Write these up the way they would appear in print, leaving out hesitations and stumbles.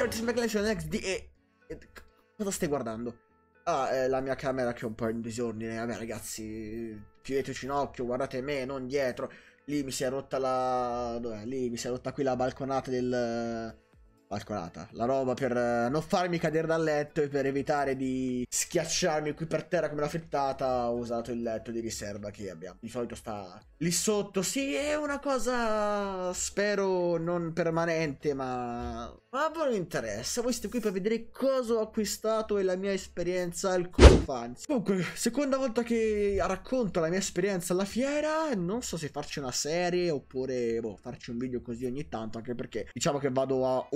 benvenuti su McLaren XD cosa stai guardando? Ah, la mia camera che è un po' in disordine. Vabbè ragazzi, chiudeteci un occhio, guardate me, non dietro. Lì mi si è rotta la... Dov'è? Lì mi si è rotta qui la balconata del... Balconata, la roba per non farmi cadere dal letto e per evitare di schiacciarmi qui per terra come una frittata. Ho usato il letto di riserva che abbiamo. Di solito sta lì sotto. Sì, è una cosa spero non permanente, ma voi non interessa. Voi siete qui per vedere cosa ho acquistato e la mia esperienza al Confans. Comunque, seconda volta che racconto la mia esperienza alla fiera. Non so se farci una serie oppure farci un video così ogni tanto, anche perché diciamo che vado a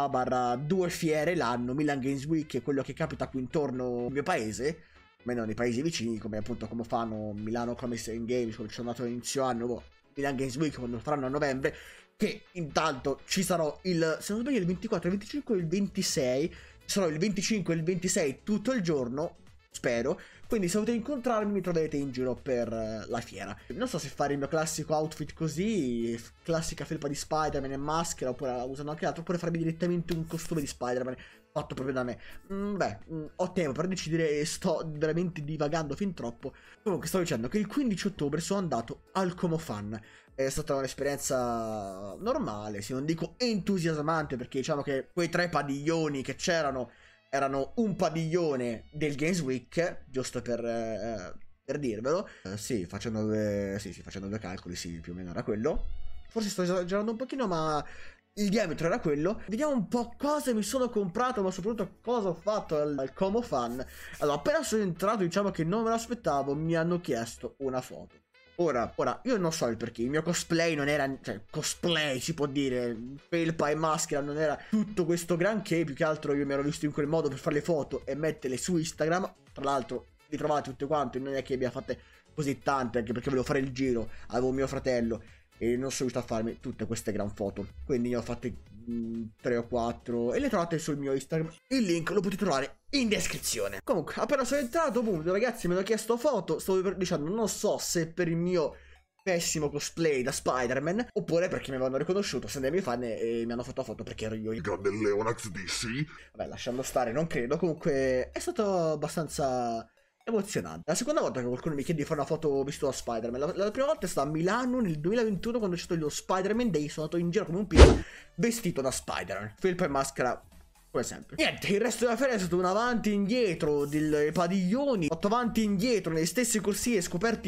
1/2 fiere l'anno. Milan Games Week è quello che capita qui intorno al mio paese, almeno nei paesi vicini, come appunto come fanno Milano Comics and Games, come ci sono andato all'inizio anno, Milan Games Week quando faranno a novembre, che intanto ci sarò il, se non sbaglio, il 24, il 25 e il 26, ci sarò il 25 e il 26 tutto il giorno, spero. Quindi se volete incontrarmi mi troverete in giro per la fiera. Non so se fare il mio classico outfit così, classica felpa di Spider-Man e maschera, oppure usando anche altro, oppure farmi direttamente un costume di Spider-Man fatto proprio da me. Ho tempo per decidere e sto veramente divagando fin troppo. Comunque stavo dicendo che il 15 ottobre sono andato al Comofan. È stata un'esperienza normale, se non dico entusiasmante, perché diciamo che quei 3 padiglioni che c'erano erano un padiglione del Games Week, giusto per dirvelo. Sì, facendo due calcoli, sì, più o meno era quello. Forse sto esagerando un pochino, ma il diametro era quello. Vediamo un po' cosa mi sono comprato, ma soprattutto cosa ho fatto al Comofan. Allora, appena sono entrato, diciamo che non me lo aspettavo, mi hanno chiesto una foto. Ora, io non so il perché, il mio cosplay non era, cioè, cosplay si può dire, felpa e maschera non era tutto questo granché, più che altro io mi ero visto in quel modo per fare le foto e metterle su Instagram. Tra l'altro, li trovate tutte quante, non è che abbia fatte così tante, anche perché volevo fare il giro, avevo mio fratello e non sono riuscito a farmi tutte queste gran foto, quindi ne ho fatte 3 o 4 e le trovate sul mio Instagram. Il link lo potete trovare in descrizione. Comunque, appena sono entrato, boom, due ragazzi mi hanno chiesto foto. Stavo dicendo, non so se per il mio pessimo cosplay da Spider-Man oppure perché mi avevano riconosciuto, se andai ai fan e mi hanno fatto foto perché ero io il grande Leonax DC. Vabbè, lasciando stare, non credo. Comunque è stato abbastanza emozionante. La seconda volta che qualcuno mi chiede di fare una foto visto da Spider-Man, la prima volta è stata a Milano nel 2021 quando c'è stato lo Spider-Man Day. Sono andato in giro come un pizza vestito da Spider-Man, felpa e maschera come sempre. Niente, il resto della fiera è stato un avanti e indietro dei padiglioni, fatto avanti e indietro nelle stesse corsie, scoperti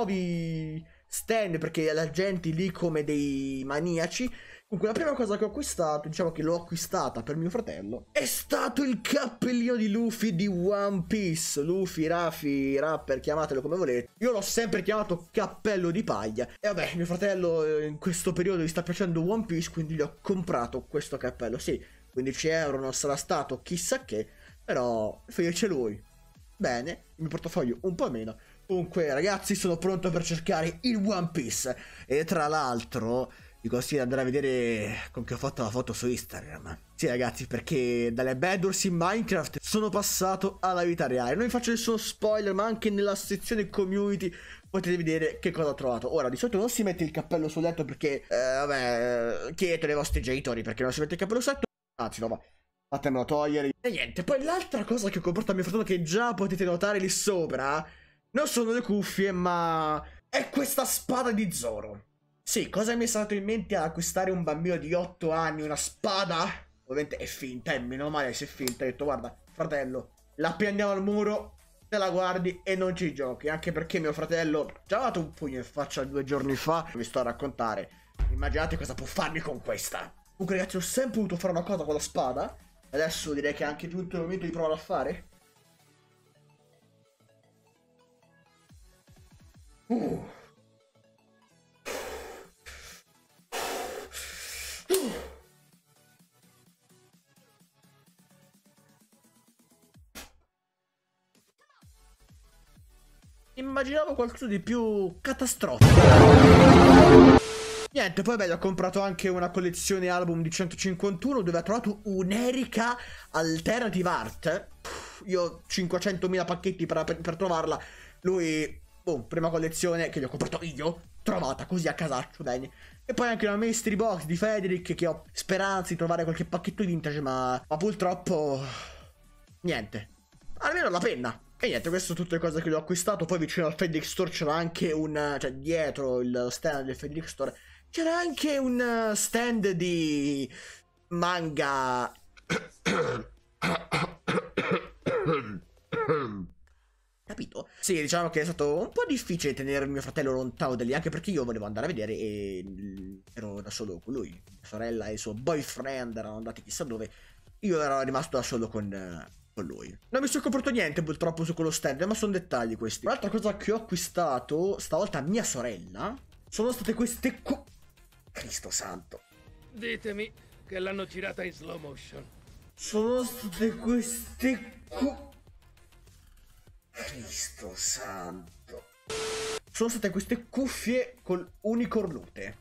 nuovi stand perché la gente lì come dei maniaci. Comunque la prima cosa che ho acquistato, diciamo che l'ho acquistata per mio fratello, è stato il cappellino di Luffy di One Piece. Luffy, Raffi, Rapper, chiamatelo come volete. Io l'ho sempre chiamato cappello di paglia. E vabbè, mio fratello in questo periodo gli sta piacendo One Piece, quindi gli ho comprato questo cappello. Sì, 15 euro non sarà stato chissà che, però fece lui. Bene, il mio portafoglio un po' meno. Comunque ragazzi, sono pronto per cercare il One Piece. E tra l'altro vi consiglio di andare a vedere con che ho fatto la foto su Instagram. Sì ragazzi, perché dalle Bedwars in Minecraft sono passato alla vita reale. Non vi faccio nessuno spoiler, ma anche nella sezione community potete vedere che cosa ho trovato. Ora, di solito non si mette il cappello sul letto perché, chiedete ai vostri genitori perché non si mette il cappello sul letto. Anzi, no, ma fatemelo togliere. E niente, poi l'altra cosa che ho comprato a mio fratello, che già potete notare lì sopra, non sono le cuffie, ma è questa spada di Zoro. Sì, cosa mi è stato in mente ad acquistare un bambino di 8 anni una spada? Ovviamente è finta, meno male se è finta. Ho detto, guarda, fratello, la appendiamo al muro, te la guardi e non ci giochi. Anche perché mio fratello ci ha dato un pugno in faccia 2 giorni fa. Vi sto a raccontare. Immaginate cosa può farmi con questa. Comunque ragazzi, ho sempre voluto fare una cosa con la spada. Adesso direi che è anche giunto il momento di provare a fare. Immaginavo qualcosa di più catastrofico. Niente, poi beh, ho comprato anche una collezione album di 151 dove ho trovato un'Erica Alternative Art. Io ho 500.000 pacchetti per trovarla. Lui, boh, prima collezione che gli ho comprato io. trovata così a casaccio, bene. E poi anche una mystery box di Frederick, che ho speranza di trovare qualche pacchetto vintage, ma purtroppo niente. Almeno la penna. E niente, queste sono tutte le cose che le ho acquistato. Poi vicino al Frederick Store c'era anche un... cioè dietro il stand del Frederick Store c'era anche un stand di manga. Capito? Sì, diciamo che è stato un po' difficile tenere mio fratello lontano da lì, anche perché io volevo andare a vedere e ero da solo con lui. Mia sorella e il suo boyfriend erano andati chissà dove. Io ero rimasto da solo con lui. Non mi sono comprato niente purtroppo su quello stand, ma sono dettagli questi. Un'altra cosa che ho acquistato stavolta a mia sorella sono state queste Cristo santo. Ditemi che l'hanno girata in slow motion. Sono state queste Cristo santo. Sono state queste cuffie con unicornute.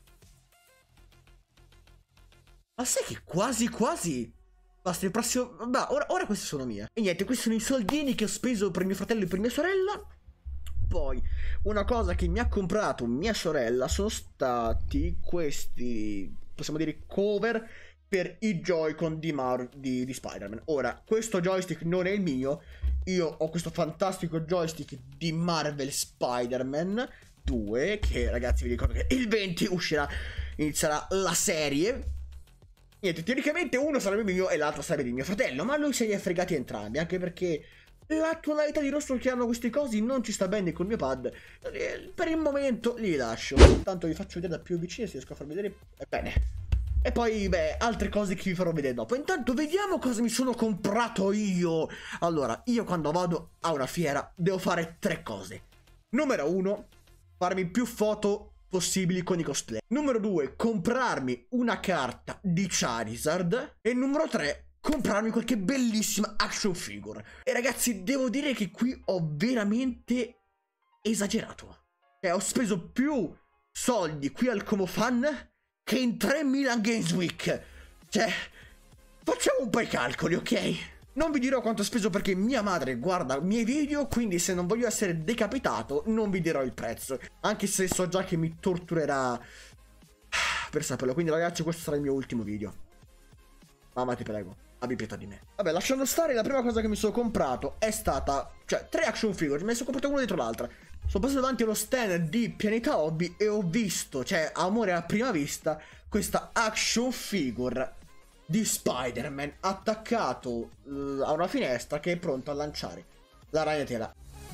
Ma sai che quasi quasi basta il prossimo... Vabbè, ora queste sono mie. E niente, questi sono i soldini che ho speso per mio fratello e per mia sorella. Poi, una cosa che mi ha comprato mia sorella sono stati questi, possiamo dire, cover per i Joy-Con di Spider-Man. Ora, questo joystick non è il mio. Io ho questo fantastico joystick di Marvel Spider-Man 2, che ragazzi vi ricordo che il 20 inizierà la serie. Niente, teoricamente uno sarebbe mio e l'altro sarebbe di mio fratello, ma lui se li è fregati entrambi, anche perché la tonalità di rosso che hanno questi cosi non ci sta bene col mio pad. Per il momento li lascio. Tanto vi faccio vedere da più vicino se riesco a farvi vedere bene. E poi, beh, altre cose che vi farò vedere dopo. Intanto vediamo cosa mi sono comprato io. Allora, io quando vado a una fiera devo fare 3 cose. Numero 1, farmi più foto possibili con i cosplay. Numero 2, comprarmi una carta di Charizard. E numero 3, comprarmi qualche bellissima action figure. E ragazzi, devo dire che qui ho veramente esagerato. Cioè, ho speso più soldi qui al Como Fan che in 3 Milan Games Week. Cioè, facciamo un po' i calcoli, ok? Non vi dirò quanto ho speso perché mia madre guarda i miei video, quindi se non voglio essere decapitato non vi dirò il prezzo, anche se so già che mi torturerà per saperlo. Quindi ragazzi, questo sarà il mio ultimo video. Mamma ti prego, abbi pietà di me. Vabbè, lasciando stare, la prima cosa che mi sono comprato è stata, cioè, 3 action figure. Me ne sono comprato una dietro l'altra. Sono passato davanti allo stand di Pianeta Hobby e ho visto, cioè, amore a prima vista, questa action figure di Spider-Man attaccato a una finestra che è pronto a lanciare la ragnatela.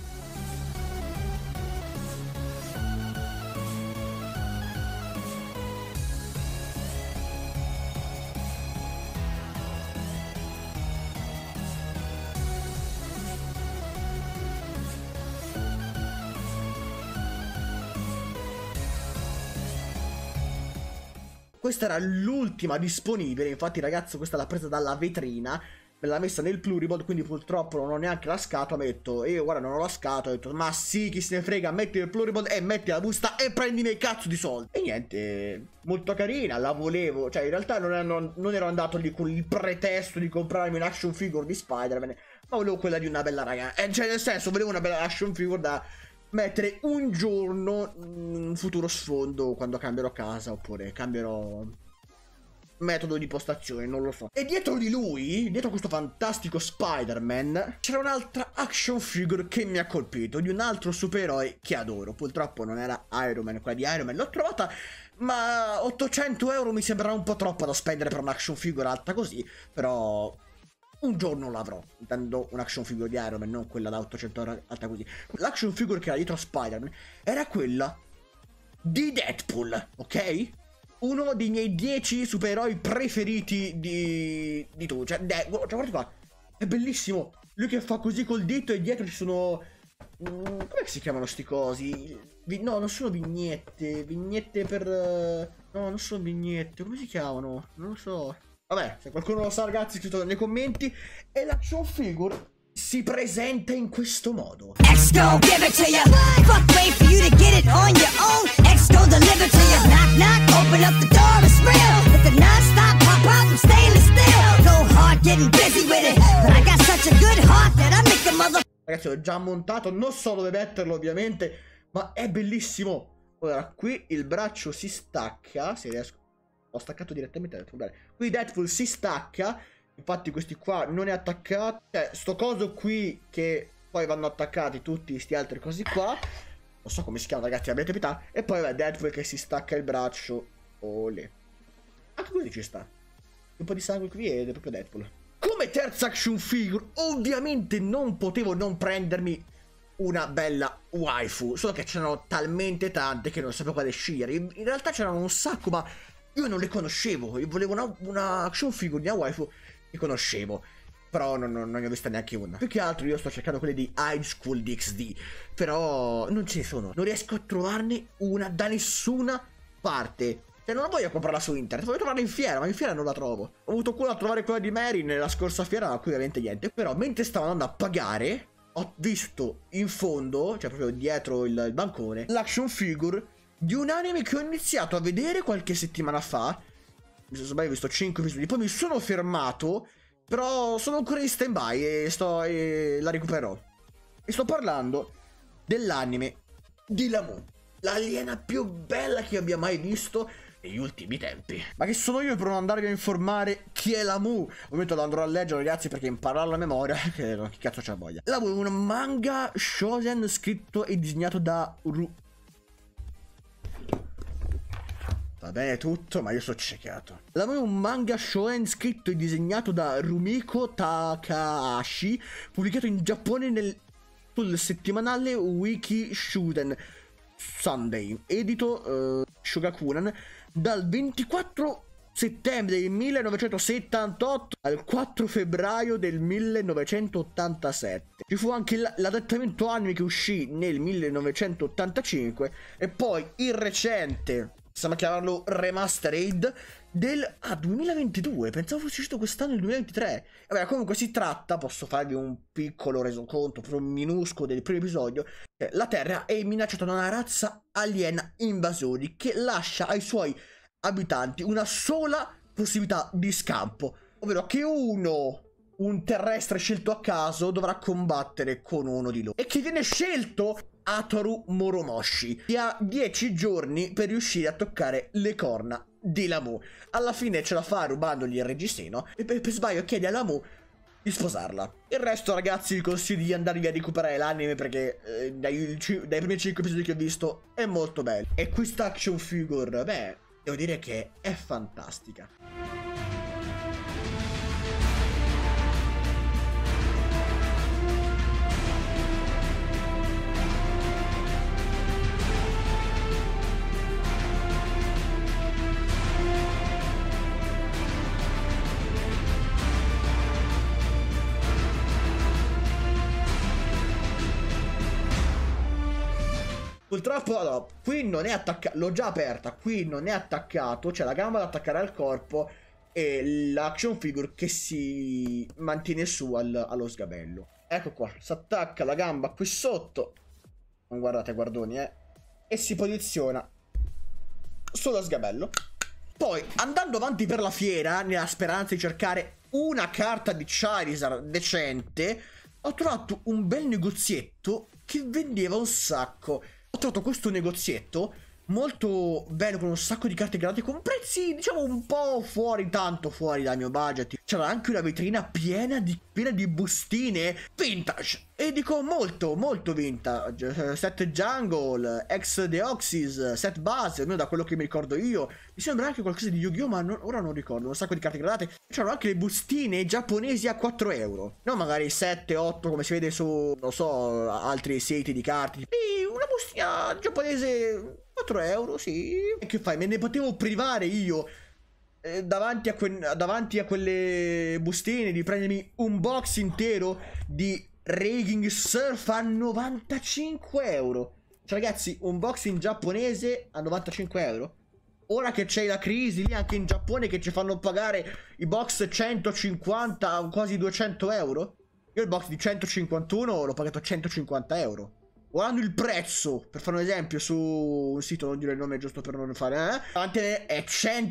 Questa era l'ultima disponibile, infatti ragazzi questa l'ha presa dalla vetrina, me l'ha messa nel pluriball, quindi purtroppo non ho neanche la scatola. Mi ha detto, io guarda non ho la scatola, ho detto ma sì, chi se ne frega, metti il pluriball e metti la busta e prendi i miei cazzo di soldi. E niente, molto carina, la volevo, cioè in realtà non ero andato lì con il pretesto di comprarmi un action figure di Spider-Man, ma volevo quella di una bella ragazza, cioè nel senso volevo una bella action figure da mettere un giorno un futuro sfondo quando cambierò casa oppure cambierò metodo di postazione, non lo so. E dietro di lui, dietro questo fantastico Spider-Man, c'era un'altra action figure che mi ha colpito, di un altro supereroe che adoro. Purtroppo non era Iron Man, quella di Iron Man l'ho trovata, ma 800 euro mi sembrava un po' troppo da spendere per un'action figure alta così, però un giorno l'avrò. Intendo un'action figure di Iron Man, non quella da 800 euro alta così. L'action figure che era dietro a Spider-Man era quella di Deadpool, ok? Uno dei miei 10 supereroi preferiti di tu. Cioè, guarda qua, è bellissimo. Lui che fa così col dito e dietro ci sono... come si chiamano sti cosi? No, non sono vignette. Vignette per... no, non sono vignette. Come si chiamano? Non lo so. Vabbè, se qualcuno lo sa ragazzi, scritto nei commenti. E l'action figure si presenta in questo modo. X-Go give it to you. Fuck wait for you to get it on your own. X-Go deliver to you. Knock knock, open up the door, it's real. With the non-stop pop out from stainless steel. Go hard getting busy with it. But I got such a good heart that I make the mother... Ragazzi, ho già montato, non so dove metterlo ovviamente, ma è bellissimo. Ora, qui il braccio si stacca, se riesco... Ho staccato direttamente, detto, bene. Qui Deadpool si stacca, infatti questi qua non è attaccato. Cioè, sto coso qui che poi vanno attaccati tutti sti altri cosi qua. Non so come si chiama, ragazzi, abbiate pietà. E poi vabbè, Deadpool che si stacca il braccio. Olè. Anche qui ci sta. Un po' di sangue qui ed è proprio Deadpool. Come terza action figure, ovviamente non potevo non prendermi una bella waifu. Solo che c'erano talmente tante che non sapevo quale scegliere. In realtà c'erano un sacco, ma io non le conoscevo. Io volevo una action figure di una waifu che conoscevo. Però non ne ho vista neanche una. Più che altro io sto cercando quelle di High School DxD. Però non ce ne sono. Non riesco a trovarne una da nessuna parte. Cioè non voglio comprarla su internet, voglio trovarla in fiera, ma in fiera non la trovo. Ho avuto culo a trovare quella di Mary nella scorsa fiera, ma qui ovviamente niente. Però mentre stavo andando a pagare, ho visto in fondo, cioè proprio dietro il bancone, l'action figure di un anime che ho iniziato a vedere qualche settimana fa. Mi sono sbagliato, ho visto 5 episodi, poi mi sono fermato, però sono ancora in stand by e la recupererò. E sto parlando dell'anime di Lamu, l'aliena più bella che abbia mai visto negli ultimi tempi. Ma che sono io per non andarvi a informare chi è Lamu? Ovviamente lo andrò a leggere, ragazzi, perché impararlo a memoria che cazzo c'ha voglia. Lamu è un manga shonen scritto e disegnato da Va bene tutto, ma io sono ciecato. Lamu è un manga shonen scritto e disegnato da Rumiko Takahashi, pubblicato in Giappone sul settimanale Wiki Shuden Sunday, edito Shogakukan, dal 24 settembre del 1978 al 4 febbraio del 1987. Ci fu anche l'adattamento anime che uscì nel 1985 e poi il recente, possiamo chiamarlo remastered, del 2022. Pensavo fosse uscito quest'anno, il 2023. Vabbè, comunque si tratta, posso farvi un piccolo resoconto, proprio minuscolo del primo episodio. La Terra è minacciata da una razza aliena invasori che lascia ai suoi abitanti una sola possibilità di scampo, ovvero che un terrestre scelto a caso dovrà combattere con uno di loro, e che viene scelto Hatoru Moromoshi, che ha 10 giorni per riuscire a toccare le corna di Lamu. Alla fine ce la fa rubandogli il reggiseno e per sbaglio chiede a Lamu di sposarla. Il resto, ragazzi, vi consiglio di andarvi a recuperare l'anime perché dai primi 5 episodi che ho visto è molto bello. E questa action figure, beh, devo dire che è fantastica. Purtroppo, allora, qui non è attaccato, l'ho già aperta, qui non è attaccato, c'è la gamba da attaccare al corpo e l'action figure che si mantiene su allo sgabello. Ecco qua, si attacca la gamba qui sotto, non guardate guardoni, e si posiziona sullo sgabello. Poi, andando avanti per la fiera, nella speranza di cercare una carta di Charizard decente, ho trovato un bel negozietto che vendeva un sacco. Ho trovato questo negozietto molto bello con un sacco di carte gradate con prezzi diciamo un po' tanto fuori dal mio budget. C'era anche una vetrina piena di bustine vintage, e dico molto vintage. Set Jungle, ex Deoxys, set base, almeno da quello che mi ricordo io. Mi sembra anche qualcosa di Yu-Gi-Oh, ma ora non ricordo. Un sacco di carte gradate. C'erano anche le bustine giapponesi a 4 euro, non magari 7, 8 come si vede su, non so, altri siti di carte. E una bustina giapponese 4 euro, sì. E che fai? Me ne potevo privare io davanti a quelle bustine di prendermi un box intero di Raging Surf a 95 euro. Cioè ragazzi, un box in giapponese a 95 euro. Ora che c'è la crisi lì anche in Giappone, che ci fanno pagare i box 150 o quasi 200 euro. Io il box di 151 l'ho pagato a 150 euro. Guardando il prezzo, per fare un esempio, su un sito, non dire il nome giusto per non fare, è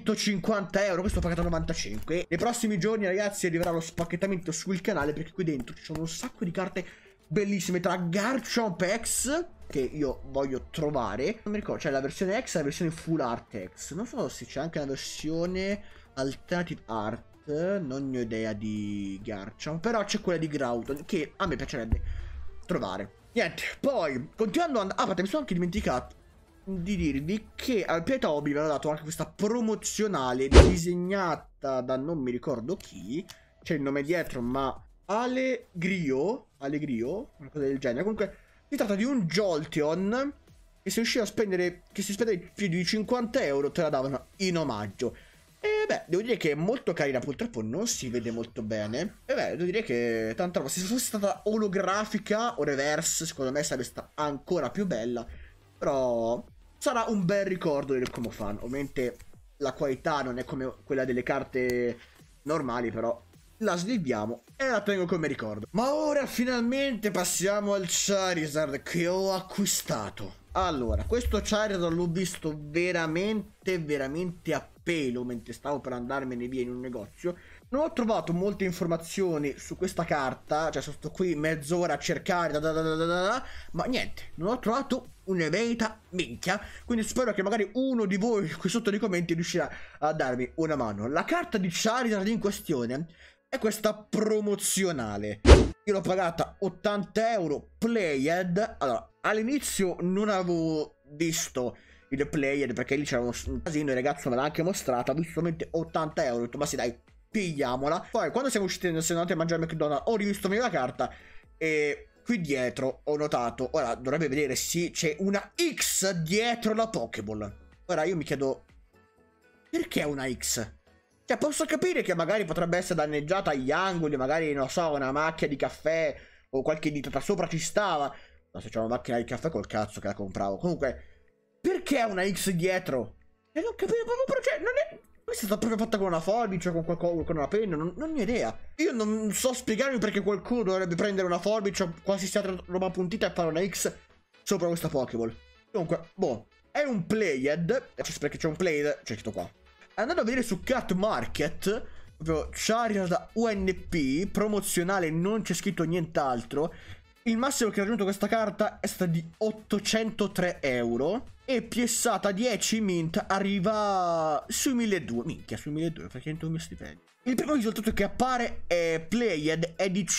150 euro, questo ho pagato 95. Nei prossimi giorni, ragazzi, arriverà lo spacchettamento sul canale, perché qui dentro ci sono un sacco di carte bellissime tra Garchomp X, che io voglio trovare, non mi ricordo, c'è la versione X e la versione Full Art X, non so se c'è anche la versione Alternative Art, non ne ho idea di Garchomp, però c'è quella di Groudon che a me piacerebbe trovare. Niente, poi continuando a aspetta, mi sono anche dimenticato di dirvi che al Pieta Hobby mi hanno dato anche questa promozionale disegnata da non mi ricordo chi, c'è il nome dietro, ma Alegrio, una cosa del genere. Comunque si tratta di un Jolteon che se riusciva a spendere, che si spende più di 50 euro, te la davano in omaggio. E beh, devo dire che è molto carina, purtroppo non si vede molto bene. E beh, devo dire che tanta roba. Se fosse stata olografica o reverse, secondo me sarebbe stata ancora più bella. Però sarà un bel ricordo del Como Fan. Ovviamente la qualità non è come quella delle carte normali, però la sliviamo e la tengo come ricordo. Ma ora finalmente passiamo al Charizard che ho acquistato. Allora, questo Charizard l'ho visto veramente a pelo mentre stavo per andarmene via in un negozio. Non ho trovato molte informazioni su questa carta, cioè sono stato qui mezz'ora a cercare, ma niente, non ho trovato una verità minchia, quindi spero che magari uno di voi qui sotto nei commenti riuscirà a darmi una mano. La carta di Charizard in questione è questa promozionale. Io l'ho pagata 80 euro Played. Allora, all'inizio non avevo visto il Played perché lì c'era un casino, il ragazzo me l'ha anche mostrata, ho visto solamente 80 euro, ho detto ma sì dai, pigliamola. Poi quando siamo usciti, siamo andati a mangiare a McDonald's, ho rivisto meglio la carta e qui dietro ho notato, ora dovrebbe vedere, sì, c'è una X dietro la Pokéball. Ora io mi chiedo, perché una X? Cioè, posso capire che magari potrebbe essere danneggiata agli angoli, magari, non so, una macchia di caffè o qualche ditata sopra ci stava. Ma se c'è una macchina di caffè col cazzo che la compravo. Comunque, perché una X dietro? E non capivo proprio, cioè, non è... Questa è stata proprio fatta con una forbice o con qualcosa, con una penna, non ho idea. Io non so spiegarmi perché qualcuno dovrebbe prendere una forbice o qualsiasi altra roba puntita e fare una X sopra questa Pokéball. Comunque, boh, è un Played, perché c'è un Played, c'è scritto qua. Andando a vedere su Cat Market, proprio Charizard UNP, promozionale, non c'è scritto nient'altro. Il massimo che ha raggiunto questa carta è stata di 803 euro. E piessata 10 mint arriva sui 1200. Minchia, sui 1200, praticamente un mio stipendio. Il primo risultato che appare è Played, è di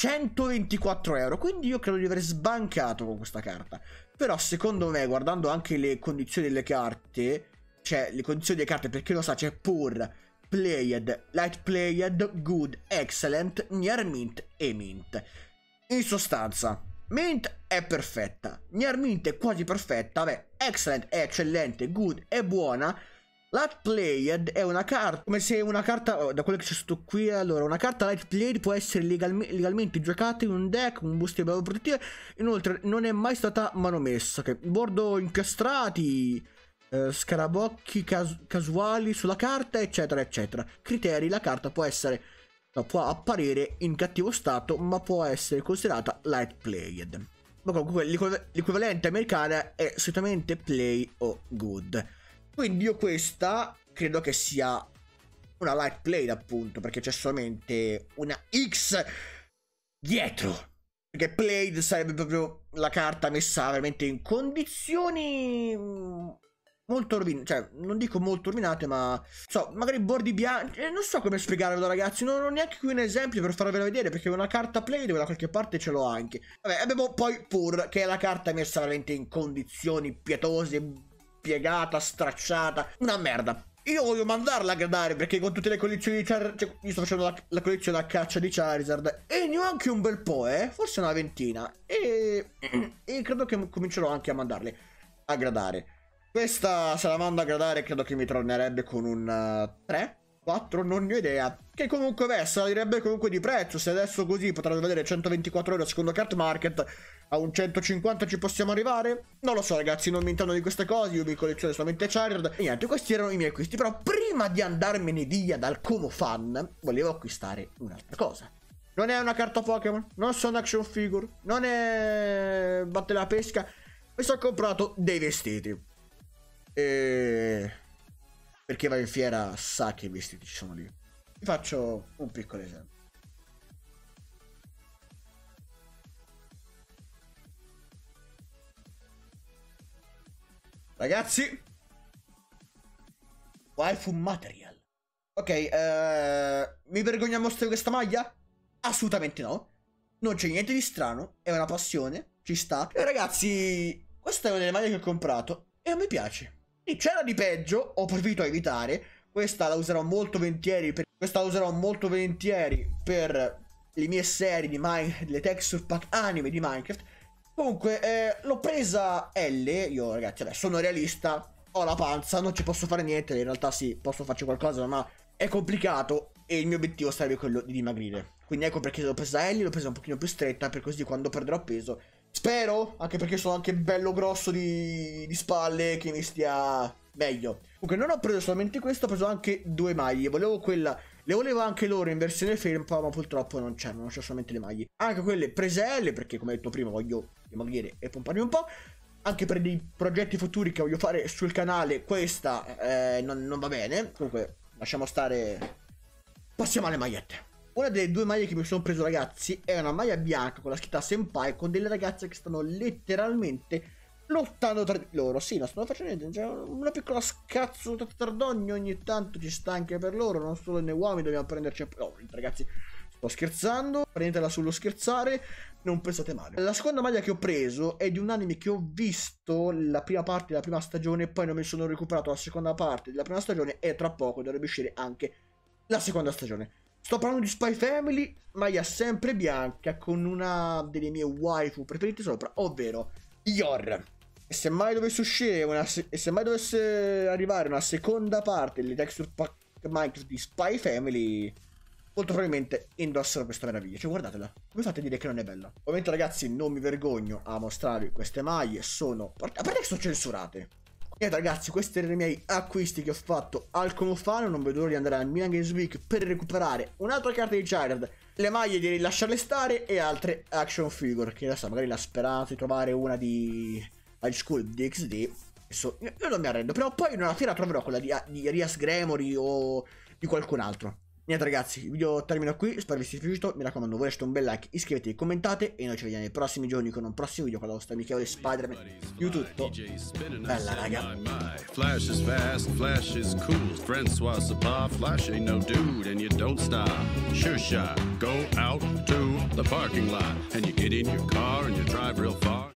124 euro. Quindi io credo di aver sbancato con questa carta. Però secondo me, guardando anche le condizioni delle carte, cioè le condizioni delle carte, perché lo sa, c'è Poor, Played, Light Played, Good, Excellent, Near Mint e Mint. In sostanza, Mint è perfetta, Near Mint è quasi perfetta, beh, Excellent è eccellente, Good è buona, Light Played è una carta, come se una carta, da quello che c'è sotto qui, allora, una carta Light Played può essere legalmente giocata in un deck, un booster protettivo, inoltre non è mai stata manomessa, che bordo incastrati, scarabocchi casuali sulla carta, eccetera eccetera. Criteri: la carta può essere, no, può apparire in cattivo stato, ma può essere considerata light played. Ma comunque l'equivalente americana è solitamente play o good. Quindi io questa credo che sia una light played, appunto, perché c'è solamente una X dietro. Perché played sarebbe proprio la carta messa veramente in condizioni molto rovinate, cioè non dico molto rovinate, ma so, magari bordi bianchi, non so come spiegarvelo, ragazzi, non ho neanche qui un esempio per farvelo vedere, perché una carta play da qualche parte ce l'ho anche. Vabbè, abbiamo poi Pur, che è la carta messa veramente in condizioni pietose, piegata, stracciata, una merda. Io voglio mandarla a gradare, perché con tutte le collezioni di Charizard, cioè, io sto facendo la collezione a caccia di Charizard e ne ho anche un bel po', forse una ventina, e credo che comincerò anche a mandarle a gradare. Questa, se la mando a gradare, credo che mi tornerebbe con un 3, 4, non ne ho idea. Che comunque, beh, salirebbe comunque di prezzo. Se adesso così potrebbe valere 124 euro secondo Cat Market, a un 150 ci possiamo arrivare? Non lo so, ragazzi, non mi intendo di queste cose, io mi colleziono solamente Charizard. E niente, questi erano i miei acquisti. Però prima di andarmene via dal Como Fan, volevo acquistare un'altra cosa. Non è una carta Pokémon, non sono action figure, non è batte la pesca. Mi sono comprato dei vestiti. Perché va in fiera sa che i vestiti ci sono lì. Vi faccio un piccolo esempio. Ragazzi, waifu material. Ok, mi vergogno a mostrare questa maglia? Assolutamente no. Non c'è niente di strano, è una passione, ci sta. E ragazzi, questa è una delle maglie che ho comprato e a me piace. E c'era di peggio, ho preferito evitare. Questa la userò molto volentieri per le mie serie di Minecraft, le texture pack anime di Minecraft. Comunque, l'ho presa L. Io, ragazzi, vabbè, sono realista, ho la panza, non ci posso fare niente. In realtà sì, posso farci qualcosa, ma è complicato e il mio obiettivo sarebbe quello di dimagrire. Quindi ecco perché l'ho presa L, l'ho presa un pochino più stretta, per così quando perderò peso, spero, anche perché sono anche bello grosso di spalle, che mi stia meglio. Comunque non ho preso solamente questo, ho preso anche 2 maglie. Volevo quella, le volevo anche loro in versione felpa, ma purtroppo non c'erano, c'è solamente le maglie. Anche quelle prese L, perché come detto prima voglio dimagrire e pomparmi un po'. Anche per dei progetti futuri che voglio fare sul canale, questa non va bene. Comunque lasciamo stare, passiamo alle magliette. Una delle 2 maglie che mi sono preso, ragazzi, è una maglia bianca con la scritta Senpai, con delle ragazze che stanno letteralmente lottando tra di loro. Sì, non stanno facendo niente, c'è una piccola scazzo tra d'ogni ogni tanto, ci sta anche per loro, non solo noi uomini dobbiamo prenderci. Oh, ragazzi, sto scherzando, prendetela sullo scherzare, non pensate male. La seconda maglia che ho preso è di un anime che ho visto la prima parte della prima stagione, poi non mi sono recuperato la seconda parte della prima stagione e tra poco dovrebbe uscire anche la seconda stagione. Sto parlando di Spy Family, maglia sempre bianca con una delle mie waifu preferite sopra, ovvero Yor. E se mai dovesse uscire se mai dovesse arrivare una seconda parte delle texture pack Minecraft di Spy Family, molto probabilmente indosserò questa meraviglia. Cioè, guardatela, come fate a dire che non è bella? Ovviamente, ragazzi, non mi vergogno a mostrarvi queste maglie, sono, a parte che sono censurate. Niente, ragazzi, questi erano i miei acquisti che ho fatto al Comofano. Non vedo l'ora di andare al Milan Games Week per recuperare un'altra carta di Charizard, le maglie di lasciarle stare e altre action figure, che adesso magari la speranza di trovare una di High School DxD. Io non mi arrendo, però poi in una fiera troverò quella di Rias Gremory o di qualcun altro. Niente, ragazzi, il video termina qui, spero vi sia piaciuto, mi raccomando, voi lasciate un bel like, iscrivetevi, commentate e noi ci vediamo nei prossimi giorni con un prossimo video con la vostra amichevole Spider-Man. Più tutto, bella raga. Flash is fast, Flash is cool, friends was apart, Flash ain't no dude and you don't stop. Sure shot, go out to the parking lot and you get in your car and you drive real far.